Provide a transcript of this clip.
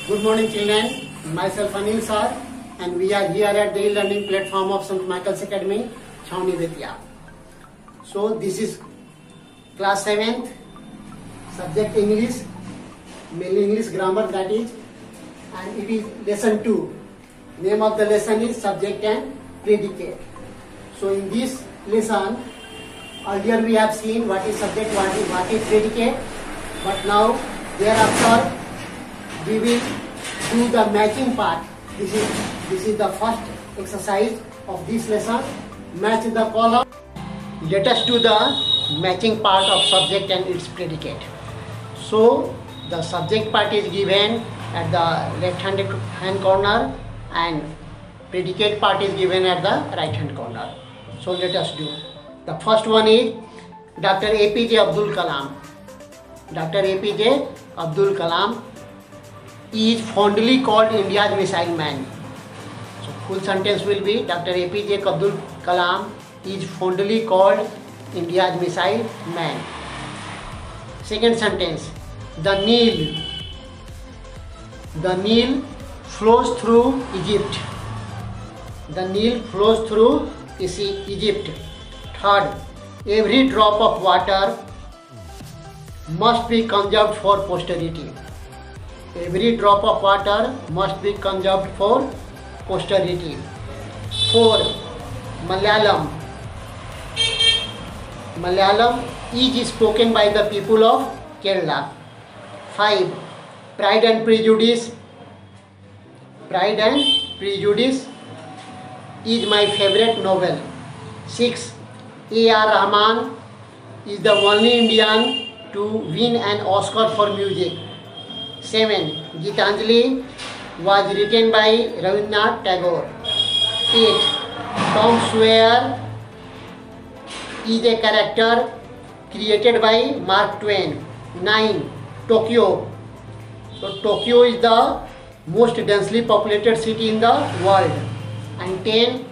Good morning children, myself Anil sir and we are here at the e-learning platform of St. Michael's Academy, Chhauni Betia. So this is class 7th, subject English, mainly English grammar that is, and it is lesson 2. Name of the lesson is subject and predicate. So in this lesson, earlier we have seen what is subject, what is predicate, but now thereafter we will do the matching part. This is the first exercise of this lesson. Match the column. Let us do the matching part of subject and its predicate. So the subject part is given at the left hand corner and predicate part is given at the right hand corner. So let us do. The first one is Dr. APJ Abdul Kalam. Dr. APJ Abdul Kalam is fondly called India's missile man. So full sentence will be Dr. APJ Abdul Kalam is fondly called India's missile man. Second sentence, the Nile flows through Egypt. The Nile flows through Egypt. Third, every drop of water must be conserved for posterity. Every drop of water must be conserved for posterity. 4. Malayalam. Malayalam is spoken by the people of Kerala. 5. Pride and Prejudice. Pride and Prejudice is my favorite novel. 6. A.R. Rahman is the only Indian to win an Oscar for music. 7. Gitanjali was written by Rabindranath Tagore. 8. Tom Sawyer is a character created by Mark Twain. 9. Tokyo. So Tokyo is the most densely populated city in the world. And 10.